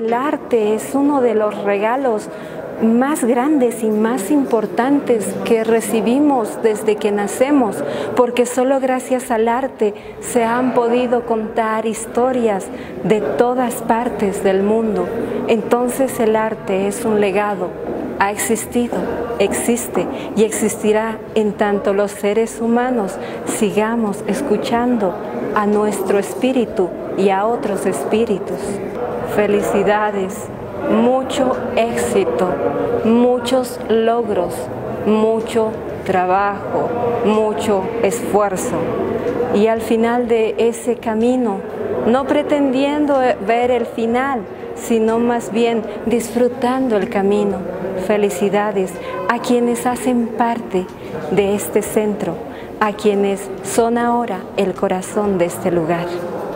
el arte es uno de los regalos más grandes y más importantes que recibimos desde que nacemos, porque solo gracias al arte se han podido contar historias de todas partes del mundo. Entonces el arte es un legado, ha existido, existe y existirá en tanto los seres humanos sigamos escuchando a nuestro espíritu y a otros espíritus. Felicidades. Mucho éxito, muchos logros, mucho trabajo, mucho esfuerzo. Y al final de ese camino, no pretendiendo ver el final, sino más bien disfrutando el camino. Felicidades a quienes hacen parte de este centro, a quienes son ahora el corazón de este lugar.